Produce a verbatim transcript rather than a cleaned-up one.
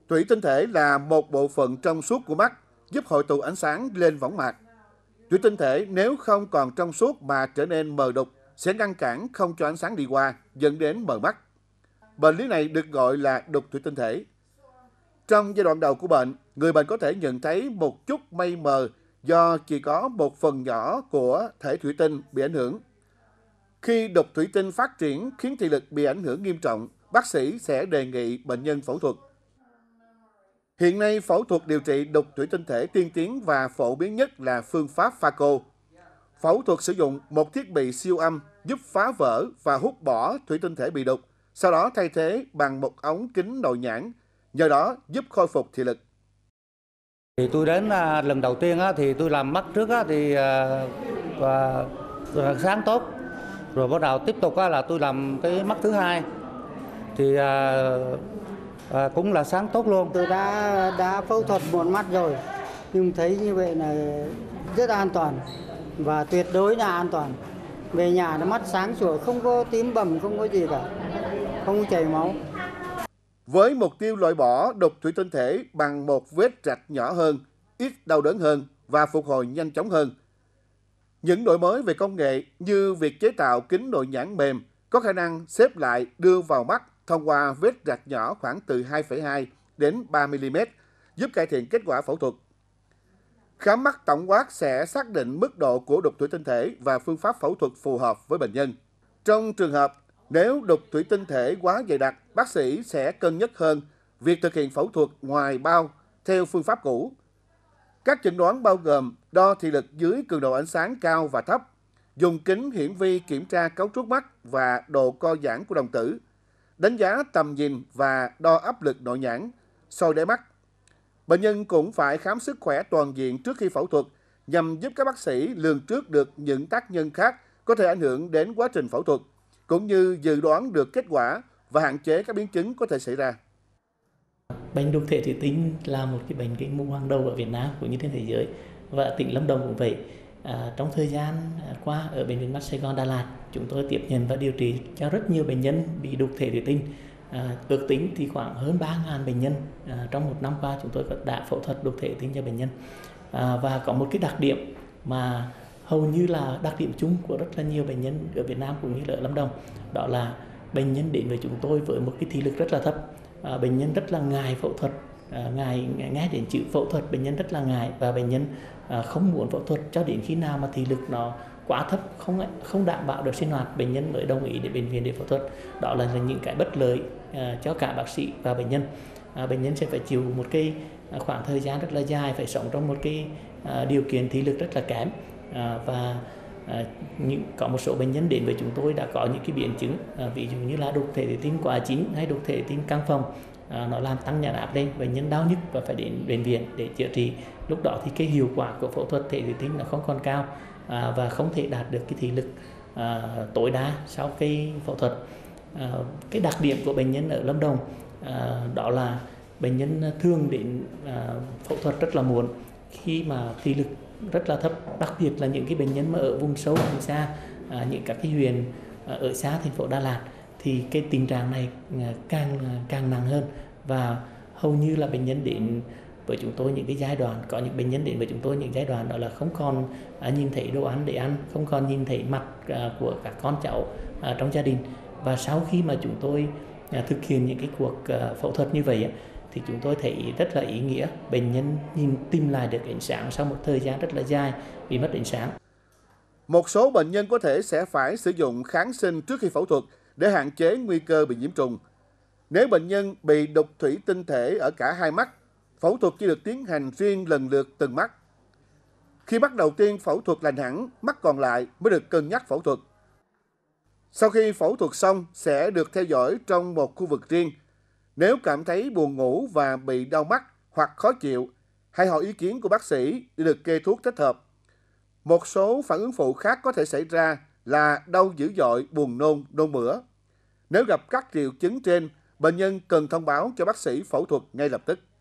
Thủy tinh thể là một bộ phận trong suốt của mắt, giúp hội tụ ánh sáng lên võng mạc. Thủy tinh thể nếu không còn trong suốt mà trở nên mờ đục sẽ ngăn cản không cho ánh sáng đi qua, dẫn đến mờ mắt. Bệnh lý này được gọi là đục thủy tinh thể. Trong giai đoạn đầu của bệnh, người bệnh có thể nhận thấy một chút mây mờ do chỉ có một phần nhỏ của thể thủy tinh bị ảnh hưởng. Khi đục thủy tinh phát triển khiến thị lực bị ảnh hưởng nghiêm trọng, bác sĩ sẽ đề nghị bệnh nhân phẫu thuật. Hiện nay, phẫu thuật điều trị đục thủy tinh thể tiên tiến và phổ biến nhất là phương pháp phaco. Phẫu thuật sử dụng một thiết bị siêu âm giúp phá vỡ và hút bỏ thủy tinh thể bị đục, sau đó thay thế bằng một ống kính nội nhãn, nhờ đó giúp khôi phục thị lực. Thì tôi đến à, lần đầu tiên á, thì tôi làm mắt trước á, thì à, và, và sáng tốt, rồi bắt đầu tiếp tục á, là tôi làm cái mắt thứ hai thì à, à, cũng là sáng tốt luôn. Tôi đã đã phẫu thuật một mắt rồi, nhưng thấy như vậy là rất an toàn và tuyệt đối là an toàn. Về nhà nó mắt sáng sủa, không có tím bầm, không có gì cả, không có chảy máu. Với mục tiêu loại bỏ đục thủy tinh thể bằng một vết rạch nhỏ hơn, ít đau đớn hơn và phục hồi nhanh chóng hơn. Những đổi mới về công nghệ như việc chế tạo kính nội nhãn mềm có khả năng xếp lại đưa vào mắt thông qua vết rạch nhỏ khoảng từ hai phẩy hai đến ba mi li mét, giúp cải thiện kết quả phẫu thuật. Khám mắt tổng quát sẽ xác định mức độ của đục thủy tinh thể và phương pháp phẫu thuật phù hợp với bệnh nhân. Trong trường hợp nếu đục thủy tinh thể quá dày đặc, bác sĩ sẽ cân nhắc hơn việc thực hiện phẫu thuật ngoài bao theo phương pháp cũ. Các chẩn đoán bao gồm đo thị lực dưới cường độ ánh sáng cao và thấp, dùng kính hiển vi kiểm tra cấu trúc mắt và độ co giãn của đồng tử, đánh giá tầm nhìn và đo áp lực nội nhãn, soi đáy mắt. Bệnh nhân cũng phải khám sức khỏe toàn diện trước khi phẫu thuật nhằm giúp các bác sĩ lường trước được những tác nhân khác có thể ảnh hưởng đến quá trình phẫu thuật, cũng như dự đoán được kết quả và hạn chế các biến chứng có thể xảy ra. Bệnh đục thể thủy tinh là một cái bệnh kinh mù hàng đầu ở Việt Nam cũng như trên thế giới, và tỉnh Lâm Đồng cũng vậy. À, trong thời gian qua ở Bệnh viện Mắt Sài Gòn Đà Lạt, chúng tôi tiếp nhận và điều trị cho rất nhiều bệnh nhân bị đục thể thủy tinh. À, ước tính thì khoảng hơn ba nghìn bệnh nhân à, trong một năm qua chúng tôi đã phẫu thuật đục thể thủy tinh cho bệnh nhân. À, và có một cái đặc điểm mà hầu như là đặc điểm chung của rất là nhiều bệnh nhân ở Việt Nam cũng như là ở Lâm Đồng, đó là bệnh nhân đến với chúng tôi với một cái thị lực rất là thấp. À, bệnh nhân rất là ngại phẫu thuật, à, ngại nghe đến chữ phẫu thuật bệnh nhân rất là ngại, và bệnh nhân à, không muốn phẫu thuật cho đến khi nào mà thị lực nó quá thấp, không không đảm bảo được sinh hoạt, bệnh nhân mới đồng ý để bệnh viện để phẫu thuật. Đó là những cái bất lợi à, cho cả bác sĩ và bệnh nhân. À, bệnh nhân sẽ phải chịu một cái khoảng thời gian rất là dài, phải sống trong một cái à, điều kiện thị lực rất là kém. À, và à, những, có một số bệnh nhân đến với chúng tôi đã có những cái biến chứng, à, ví dụ như là đục thể thủy tinh quá chín hay đục thể thủy tinh căng phòng, à, nó làm tăng nhãn áp lên, bệnh nhân đau nhức và phải đến bệnh viện để chữa trị. Lúc đó thì cái hiệu quả của phẫu thuật thể thủy tinh nó không còn cao, à, và không thể đạt được cái thị lực à, tối đa sau cái phẫu thuật. À, cái đặc điểm của bệnh nhân ở Lâm Đồng à, đó là bệnh nhân thường đến à, phẫu thuật rất là muộn, khi mà thị lực rất là thấp, đặc biệt là những cái bệnh nhân mà ở vùng sâu vùng xa, à, những các cái huyện à, ở xa thành phố Đà Lạt, thì cái tình trạng này à, càng càng nặng hơn, và hầu như là bệnh nhân đến với chúng tôi những cái giai đoạn, có những bệnh nhân đến với chúng tôi những giai đoạn đó là không còn à, nhìn thấy đồ ăn để ăn, không còn nhìn thấy mặt à, của các con cháu à, trong gia đình. Và sau khi mà chúng tôi à, thực hiện những cái cuộc à, phẫu thuật như vậy, thì chúng tôi thấy rất là ý nghĩa, bệnh nhân nhìn tìm lại được ánh sáng sau một thời gian rất là dài bị mất ánh sáng. Một số bệnh nhân có thể sẽ phải sử dụng kháng sinh trước khi phẫu thuật để hạn chế nguy cơ bị nhiễm trùng. Nếu bệnh nhân bị đục thủy tinh thể ở cả hai mắt, phẫu thuật chỉ được tiến hành riêng lần lượt từng mắt. Khi mắt đầu tiên phẫu thuật lành hẳn, mắt còn lại mới được cân nhắc phẫu thuật. Sau khi phẫu thuật xong sẽ được theo dõi trong một khu vực riêng. Nếu cảm thấy buồn ngủ và bị đau mắt hoặc khó chịu, hãy hỏi ý kiến của bác sĩ để được kê thuốc thích hợp. Một số phản ứng phụ khác có thể xảy ra là đau dữ dội, buồn nôn, nôn mửa. Nếu gặp các triệu chứng trên, bệnh nhân cần thông báo cho bác sĩ phẫu thuật ngay lập tức.